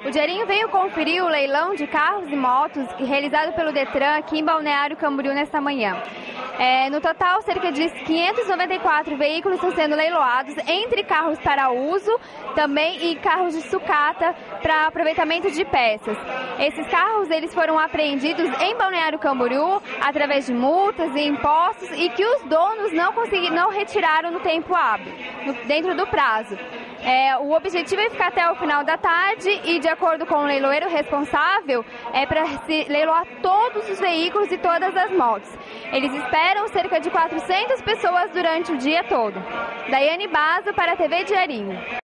O Diarinho veio conferir o leilão de carros e motos realizado pelo Detran aqui em Balneário Camboriú nesta manhã. No total, cerca de 594 veículos estão sendo leiloados, entre carros para uso também e carros de sucata para aproveitamento de peças. Esses carros eles foram apreendidos em Balneário Camboriú através de multas e impostos e que os donos não retiraram no tempo hábil, dentro do prazo. O objetivo é ficar até o final da tarde e, de acordo com o leiloeiro responsável, é para se leiloar todos os veículos e todas as motos. Eles esperam cerca de 400 pessoas durante o dia todo. Daiane Basso para a TV Diarinho.